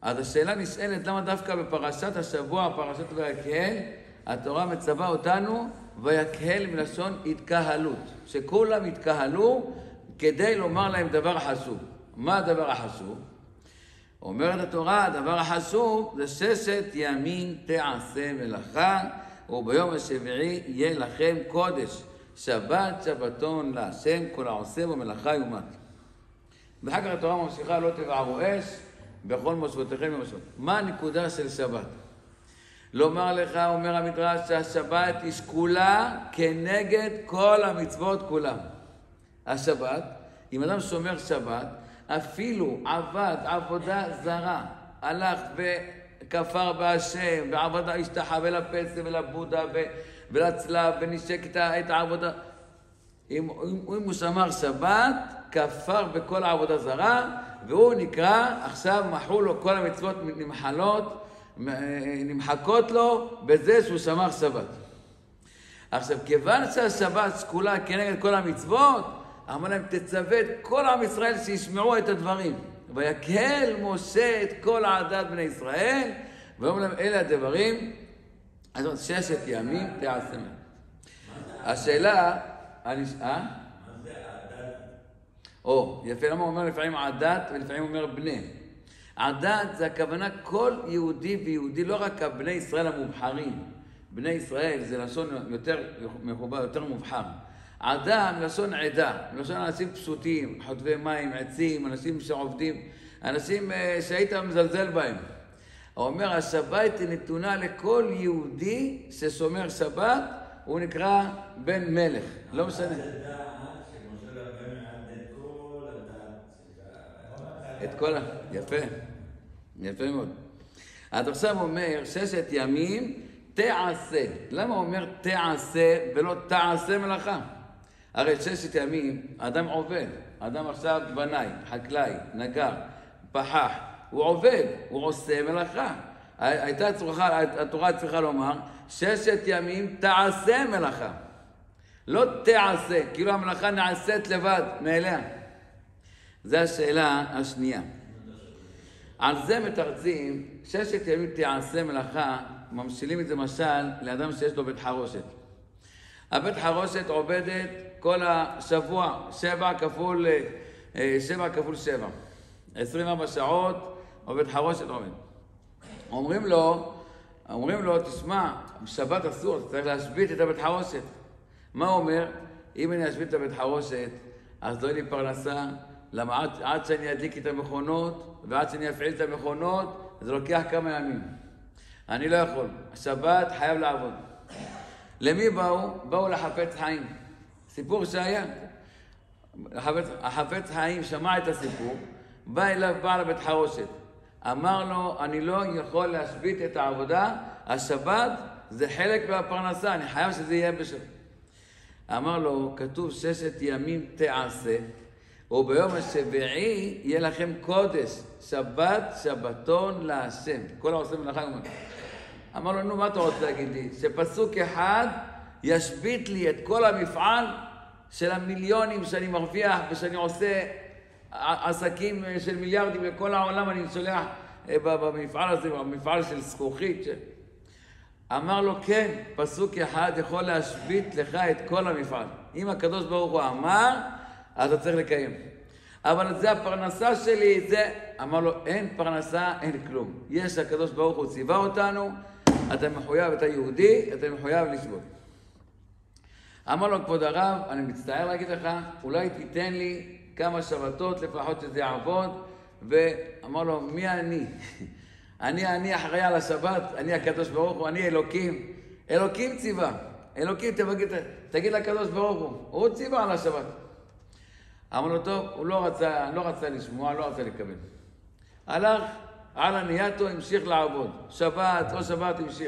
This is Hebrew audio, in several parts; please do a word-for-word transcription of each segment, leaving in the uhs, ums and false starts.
אז השאלה נשאלת, למה דווקא בפרשת השבוע, פרשת ויקהל, התורה מצווה אותנו, ויקהל מלשון התקהלות, שכולם התקהלו כדי לומר להם דבר חשוב. מה הדבר החשוב? אומרת התורה, הדבר החשוב זה ששת ימים תעשה מלאכה, וביום השביעי יהיה לכם קודש, שבת שבתון להשם, כל העושה במלאכה יומת. ואחר כך התורה ממשיכה, לא תבערו אש בכל מושבותיכם ומשבות. מה הנקודה של שבת? לומר לך, אומר המדרש, שהשבת היא שקולה כנגד כל המצוות כולם. השבת, אם אדם שומר שבת, אפילו עבד עבודה זרה, הלך וכפר בהשם, ועבד השתחווה לפסל ולבודה ולצלב, ונשק את העבודה. אם, אם, אם הוא שמר שבת, כפר בכל העבודה זרה, והוא נקרא, עכשיו מחו לו כל המצוות נמחלות, נמחקות לו בזה שהוא שמר שבת. עכשיו, כיוון שהשבת שקולה כנגד כל המצוות, אמר להם, תצווה את כל עם ישראל שישמעו את הדברים. ויקהל משה את כל עדת בני ישראל, ואומר להם, אלה הדברים, אז ששת ימים תעשה. השאלה, אני... אה? מה זה עדת? או, יפה, למה הוא אומר לפעמים עדת ולפעמים הוא אומר בני. עדת זה הכוונה כל יהודי ויהודי, לא רק בני ישראל המובחרים. בני ישראל זה לשון יותר מחובר, יותר מובחר. עדה מלשון עדה, מלשון אנשים פשוטים, חוטבי מים, עצים, אנשים שעובדים, אנשים שהיית מזלזל בהם. הוא אומר, השבת היא נתונה לכל יהודי ששומר שבת, הוא נקרא בן מלך, לא משנה. את כל ה... יפה, יפה מאוד. עד עכשיו אומר, ששת ימים תעשה. למה הוא אומר תעשה ולא תעשה מלאכה? הרי ששת ימים, אדם עובד, אדם עכשיו בנאי, חקלאי, נגר, פחח, הוא עובד, הוא עושה מלאכה. הייתה צריכה, התורה צריכה לומר, ששת ימים תעשה מלאכה. לא תעשה, כאילו המלאכה נעשית לבד, מאליה. זו השאלה השנייה. על זה מתרצים, ששת ימים תעשה מלאכה, ממשילים את זה משל לאדם שיש לו בית חרושת. הבית חרושת עובדת כל השבוע, שבע כפול, שבע כפול שבע. עשרים וארבע שעות, עובד חרושת עובד. אומרים לו, אומרים לו, תשמע, בשבת אסור, צריך להשבית את הבית חרושת. מה הוא אומר? אם אני אשבית את הבית חרושת, אז לא יהיה לי פרנסה, למה עד, עד שאני אדליק את המכונות, ועד שאני אפעיל את המכונות, זה לוקח כמה ימים. אני לא יכול. השבת חייב לעבוד. למי באו? באו לחפץ חיים. סיפור שהיה. החפץ, החפץ חיים שמע את הסיפור, בא אליו בעל הבית חרושת. אמר לו, אני לא יכול להשבית את העבודה, השבת זה חלק מהפרנסה, אני חייב שזה יהיה בשבת. אמר לו, כתוב ששת ימים תעשה, וביום השביעי יהיה לכם קודש, שבת שבתון להשם. כל העושה מלאכה אומר. אמר לו, נו, מה אתה רוצה להגיד לי? שפסוק אחד ישבית לי את כל המפעל של המיליונים שאני מרוויח ושאני עושה עסקים של מיליארדים לכל העולם, אני שולח במפעל הזה, במפעל של זכוכית. ש... אמר לו, כן, פסוק אחד יכול להשבית לך את כל המפעל. אם הקדוש ברוך הוא אמר, אז אתה צריך לקיים. אבל זה הפרנסה שלי, זה... אמר לו, אין פרנסה, אין כלום. יש הקדוש ברוך הוא ציווה אותנו, אתה מחויב, אתה יהודי, אתה מחויב לשבות. אמר לו, כבוד הרב, אני מצטער להגיד לך, אולי תיתן לי כמה שבתות לפחות שזה יעבוד, ואמר לו, מי אני? אני, אני אחראי על השבת, אני הקדוש ברוך הוא, אני אלוקים. אלוקים ציווה. אלוקים, תגיד, תגיד לקדוש ברוך הוא, הוא ציווה על השבת. אמר לו, טוב, הוא לא רצה, לא רצה לשמוע, לא רצה לקבל. הלך, על הנייתו, המשיך לעבוד. שבת, לא שבת, המשיך.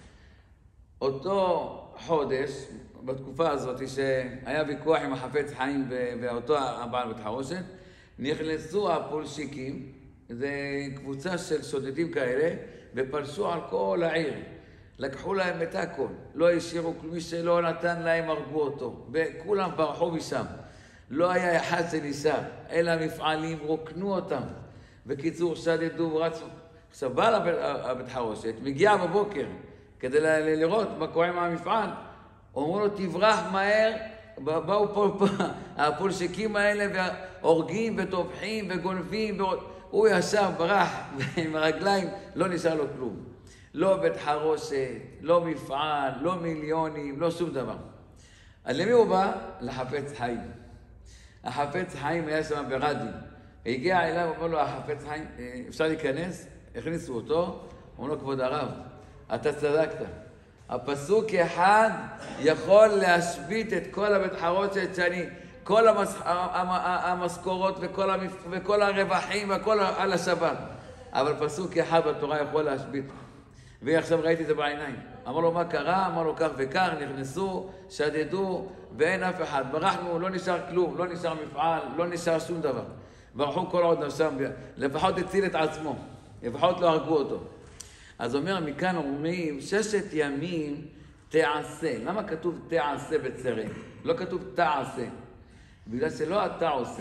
אותו חודש, בתקופה הזאת, שהיה ויכוח עם החפץ חיים ואותו הבעל בית חרושת, נכנסו הפולשיקים, זה קבוצה של שודדים כאלה, ופלשו על כל העיר. לקחו להם את הכל, לא השאירו, מי שלא נתן להם הרגו אותו, וכולם ברחו משם. לא היה אחד שניסה, אלא המפעלים רוקנו אותם. בקיצור, שדדו ורצו. עכשיו בא לבית חרושת, מגיע בבוקר כדי ל- לראות מה קורה עם המפעל. אומרו לו, תברח מהר, באו פה, פה הפולשקים האלה והורגים וטובחים וגונבים. הוא ישב, ברח עם הרגליים, לא נשאר לו כלום. לא בית חרושת, לא מפעל, לא מיליונים, לא שום דבר. אז למי הוא בא? לחפץ חיים. החפץ חיים היה שם ברדיו. הגיע אליו, אומר לו, החפץ חיים, אפשר להיכנס? הכניסו אותו, אומר לו, כבוד הרב, אתה צדקת. הפסוק אחד יכול להשבית את כל הבית חרושת שאני, כל המס, המשכורות וכל, המפ, וכל הרווחים וכל על השבת. אבל פסוק אחד בתורה יכול להשבית. ועכשיו ראיתי את זה בעיניים. אמר לו, מה קרה? אמר לו, כך וכך, נכנסו, שדדו, ואין אף אחד. ברחנו, לא נשאר כלום, לא נשאר מפעל, לא נשאר שום דבר. ברחו כל עוד נפשם, לפחות הציל את עצמו, לפחות לא הרגו אותו. אז אומר, מכאן אומרים, ששת ימים תעשה. למה כתוב תעשה בצרה? לא כתוב תעשה. בגלל שלא אתה עושה.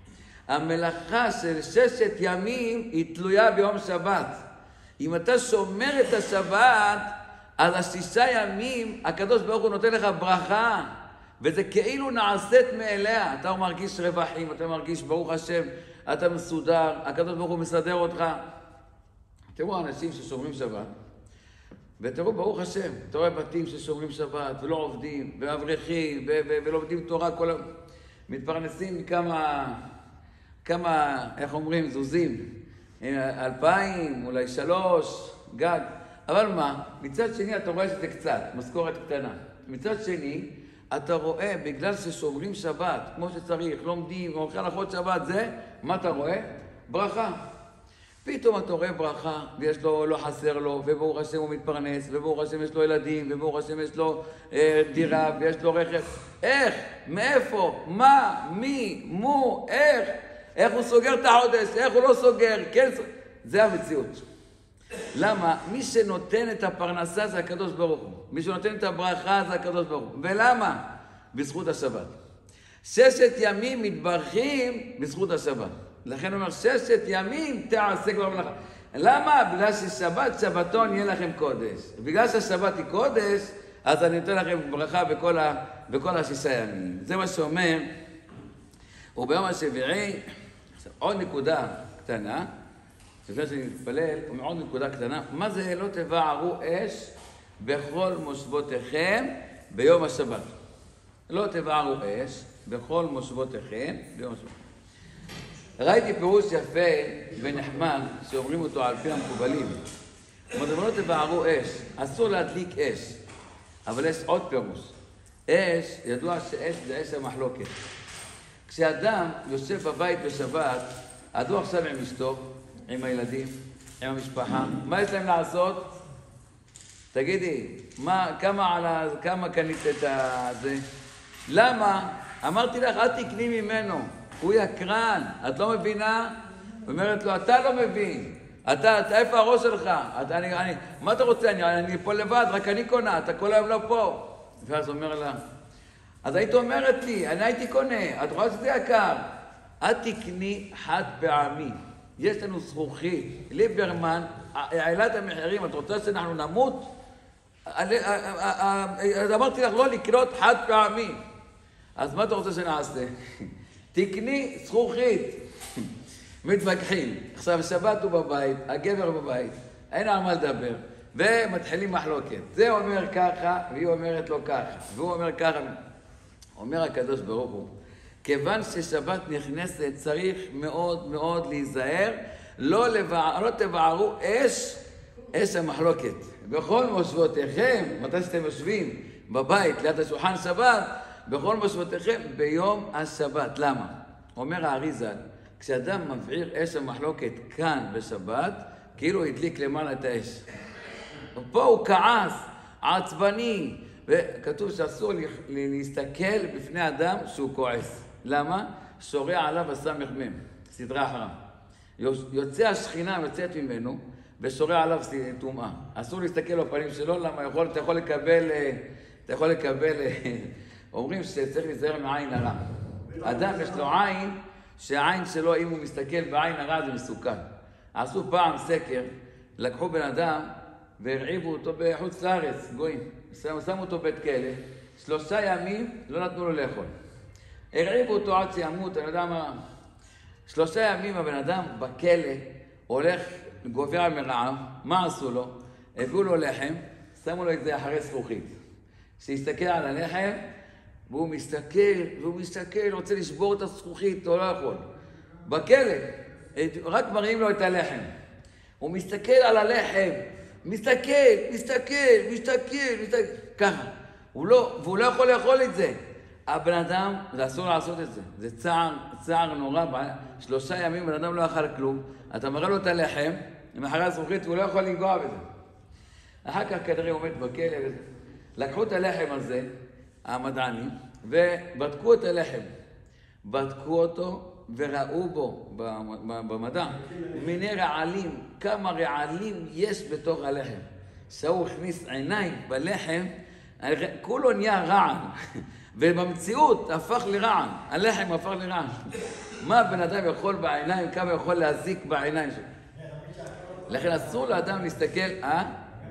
המלאכה של ששת ימים היא תלויה ביום שבת. אם אתה שומר את השבת, אז השישה ימים הקדוש ברוך הוא נותן לך ברכה, וזה כאילו נעשית מאליה. אתה מרגיש רווחים, אתה מרגיש ברוך השם, אתה מסודר, הקדוש ברוך הוא מסדר אותך. תראו אנשים ששומרים שבת, ותראו ברוך השם, אתה רואה בתים ששומרים שבת ולא עובדים, ואברכים, ולומדים תורה, כל... מתפרנסים כמה, כמה, איך אומרים, זוזים, אלפיים, אולי שלוש, גג. אבל מה? מצד שני אתה רואה שזה קצת, משכורת קטנה. מצד שני, אתה רואה, בגלל ששומרים שבת, כמו שצריך, לומדים, הולכים להלכות שבת, זה, מה אתה רואה? ברכה. פתאום אתה רואה ברכה, ויש לו, לא חסר לו, וברוך השם הוא מתפרנס, וברוך השם יש לו ילדים, וברוך השם יש לו אה, דירה, ויש לו רכב. איך? מאיפה? מה? מי? מו? איך? איך הוא סוגר את החודש? איך הוא לא סוגר? כן, זה המציאות. למה? מי שנותן את הפרנסה זה הקדוש ברוך הוא. מי שנותן את הברכה זה הקדוש ברוך הוא. ולמה? בזכות השבת. ששת ימים מתברכים בזכות השבת. לכן הוא אומר, ששת ימים תעשה כבר מלאכה. למה? בגלל ששבת, שבתון יהיה לכם קודש. בגלל שהשבת היא קודש, אז אני נותן לכם ברכה בכל, ה, בכל השישה ימים. זה מה שאומר, וביום השביעי, עוד נקודה קטנה, לפני שאני מתפלל, אומר עוד נקודה קטנה, מה זה לא תבערו אש בכל מושבותיכם ביום השבת? לא תבערו אש בכל מושבותיכם ביום השבת. ראיתי פירוש יפה ונחמד שאומרים אותו על פי המקובלים. אומרים, לא תבערו אש, אסור להדליק אש, אבל יש עוד פירוש. אש, ידוע שאש זה אש המחלוקת. כשאדם יושב בבית בשבת, עדו עכשיו עם אשתו, עם הילדים, עם המשפחה, מה יש להם לעשות? תגידי, מה, כמה, על ה, כמה קנית את זה? למה? אמרתי לך, אל תקני ממנו. הוא יקרן, את לא מבינה? אומרת לו, אתה לא מבין. אתה, אתה איפה הראש שלך? אתה, אני, אני, מה אתה רוצה? אני, אני פה לבד, רק אני קונה, אתה כל היום לא פה. ואז אומר לה, אז היית אומרת לי, אני הייתי קונה, את רואה שזה יקר. את תקני חד פעמי. יש לנו זכוכית. ליברמן, העלת המחירים, את רוצה שאנחנו נמות? אז אמרתי לך לא לקנות חד פעמי. אז מה אתה רוצה שנעשה? תקני זכוכית. מתווכחים. עכשיו שבת הוא בבית, הגבר בבית, אין על מה לדבר. ומתחילים מחלוקת. זה אומר ככה, והיא אומרת לו ככה. והוא אומר ככה. אומר הקדוש ברוך הוא, כיוון ששבת נכנסת צריך מאוד מאוד להיזהר, לא, לבע... לא תבערו אש, אש המחלוקת. בכל מושבותיכם, מתי שאתם יושבים בבית ליד השולחן שבת, בכל מושבותיכם ביום השבת. למה? אומר האריז"ל, כשאדם מבעיר אש המחלוקת כאן בשבת, כאילו הדליק למעלה את האש. פה הוא כעס, עצבני, וכתוב שאסור להסתכל בפני אדם שהוא כועס. למה? שורע עליו הסמך מם, סדרה אחרה. יוצא השכינה, יוצאת ממנו, ושורע עליו טומאה. אסור להסתכל בפנים שלו, למה יכול, אתה יכול לקבל, אתה יכול לקבל, אומרים שצריך להיזהר מעין הרע. אדם יש לו עין, שהעין שלו, אם הוא מסתכל בעין הרע, זה מסוכן. עשו פעם סקר, לקחו בן אדם והרעיבו אותו בחוץ לארץ, גויים. שמו אותו בית כלא, שלושה ימים לא נתנו לו לאכול. הרעיבו אותו עד שימות, אני יודע מה... שלושה ימים הבן אדם בכלא הולך, גובר מרעב, מה עשו לו? הביאו לו לחם, שמו לו את זה אחרי זכוכית. שיסתכל על הלחם, והוא מסתכל, והוא מסתכל, רוצה לשבור את הזכוכית, הוא לא יכול. בכלא, רק מראים לו את הלחם. הוא מסתכל על הלחם, מסתכל, מסתכל, מסתכל, מסתכל, ככה. הוא לא, והוא לא יכול לאכול את זה. הבן אדם, זה אסור לעשות את זה. זה צער, צער נורא. שלושה ימים בן אדם לא אכל כלום. אתה מראה לו את הלחם, עם אחרי הזכוכית, והוא לא יכול לנגוע בזה. אחר כך כנראה הוא עומד בכלא וזה. לקחו את הלחם הזה, המדענים, ובדקו את הלחם. בדקו אותו וראו בו, במדע, מיני רעלים, כמה רעלים יש בתוך הלחם. שהוא הכניס עיניים בלחם, כולו נהיה רעל. ובמציאות הפך לרעל, הלחם הפך לרעל. מה בן אדם יכול בעיניים, כמה יכול להזיק בעיניים שלו? לכן אסור לאדם להסתכל, אה?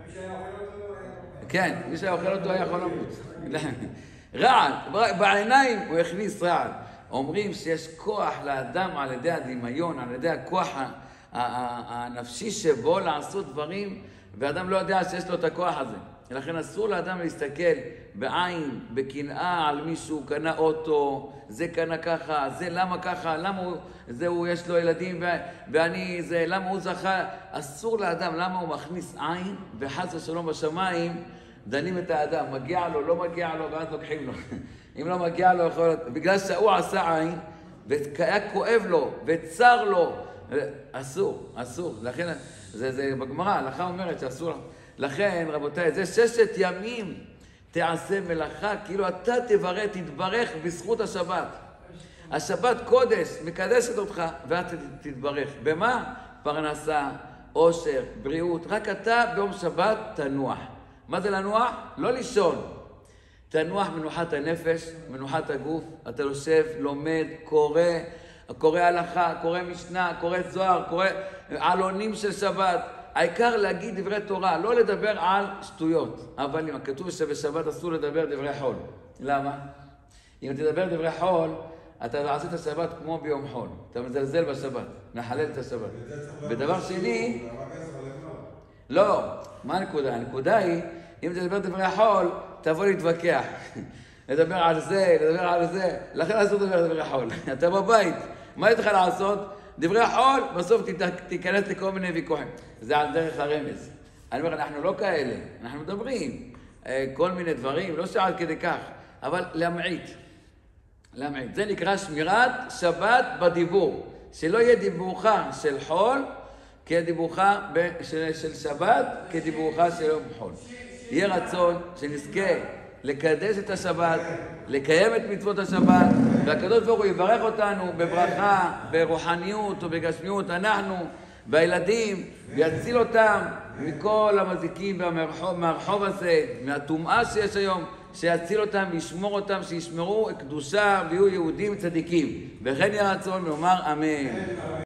כן, מי שאוכל אותו היה יכול למות. רעל, בעיניים הוא הכניס רעל. אומרים שיש כוח לאדם על ידי הדמיון, על ידי הכוח הנפשי שבו לעשות דברים, ואדם לא יודע שיש לו את הכוח הזה. לכן אסור לאדם להסתכל בעין, בקנאה על מישהו, קנה אוטו, זה קנה ככה, זה למה ככה, למה הוא, זהו, יש לו ילדים ואני, זה, למה הוא זכה. אסור לאדם, למה הוא מכניס עין, וחס ושלום בשמיים, דנים את האדם, מגיע לו, לא מגיע לו, ואז לוקחים לו. אם לא מגיע לו, יכול להיות, בגלל שהוא עשה עין, והיה כואב לו, וצר לו, אסור, אסור. לכן, זה, זה בגמרא, ההלכה אומרת שאסור. לכן, רבותיי, זה ששת ימים תעשה מלאכה, כאילו אתה תברא, תתברך בזכות השבת. השבת קודש, מקדשת אותך, ואתה תתברך. במה? פרנסה, עושר, בריאות. רק אתה ביום שבת תנוח. מה זה לנוח? לא לישון. תנוח מנוחת הנפש, מנוחת הגוף. אתה יושב, לומד, קורא, קורא הלכה, קורא משנה, קורא זוהר, קורא עלונים של שבת. העיקר להגיד דברי תורה, לא לדבר על שטויות. אבל אם כתוב שבשבת אסור לדבר דברי חול. למה? אם תדבר דברי חול, אתה תעשה את השבת כמו ביום חול. אתה מזלזל בשבת, מחלל את השבת. ודבר שני... לא, מה הנקודה? הנקודה היא, אם תדבר דברי חול, תבוא להתווכח. לדבר על זה, לדבר על זה. לכן אסור לדבר דברי חול. אתה בבית, מה יש לך לעשות? דברי חול, בסוף תיכנס לכל מיני ויכוחים. זה על דרך הרמז. אני אומר, אנחנו לא כאלה, אנחנו מדברים כל מיני דברים, לא שעד כדי כך, אבל להמעיט. להמעיט. זה נקרא שמירת שבת בדיבור. שלא יהיה דיבורך של חול, כדיבורך של, של שבת, כדיבורך של יום חול. יהיה רצון שנזכה לקדש את השבת, לקיים את מצוות השבת, והקדוש ברוך הוא יברך אותנו בברכה, ברוחניות ובגשמיות, אנחנו והילדים, ויציל אותם מכל המזיקים והמרחוב הזה, מהטומאה שיש היום, שיציל אותם וישמור אותם, שישמרו קדושה ויהיו יהודים צדיקים. וכן יהיה רצון לומר אמן.